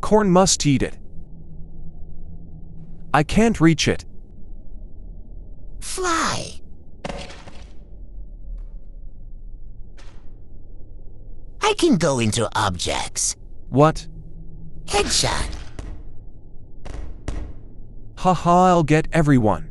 corn must eat it. I can't reach it. Fly. I can go into objects. What? Headshot. Haha, I'll get everyone.